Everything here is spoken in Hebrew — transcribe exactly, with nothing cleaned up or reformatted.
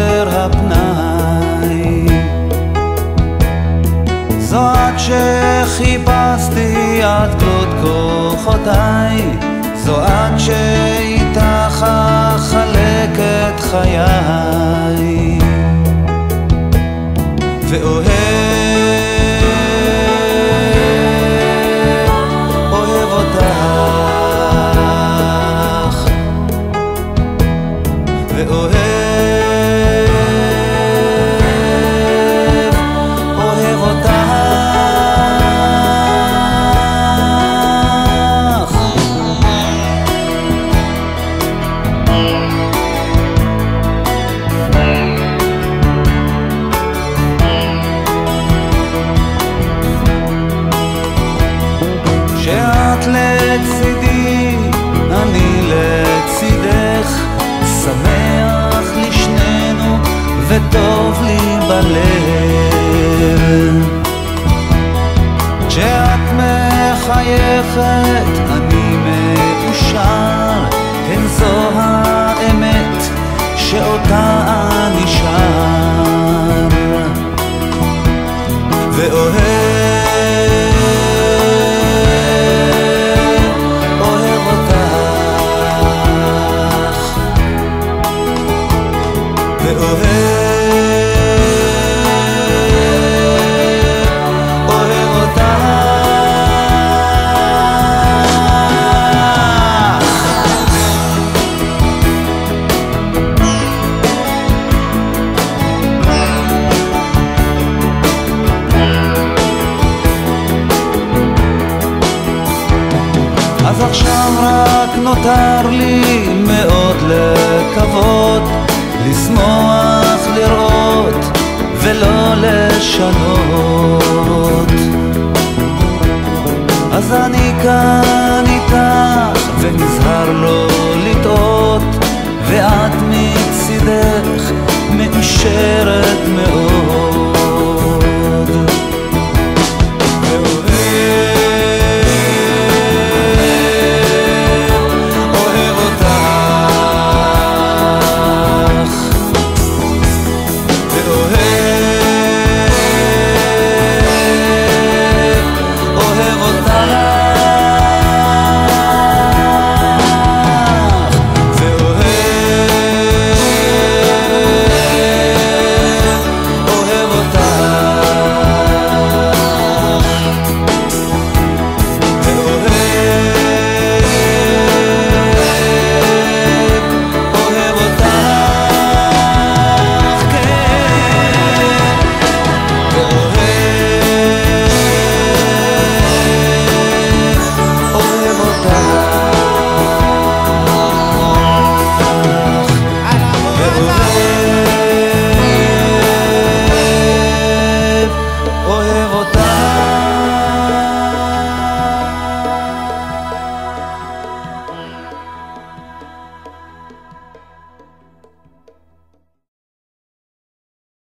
יותר הפנאי. זו את שחיפשתי עד כלות כוחותיי, זו את שאיתך אחלק את חיי ואוהב, אוהב אותך ואוהב, אוהב אותך. שאת לצידי, אני לצידך, שמח לשנינו וטוב לי בלב. כשאת מחייכת אני מאושר, כן זו האמת שאותה אני שר ואוהב, אז עכשיו רק נותר לי מאוד לקוות, לשמוח, לראות ולא לשנות. אז אני כאן איתך ונזהר לא לטעות, ואת מצידך מאושרת מאוד.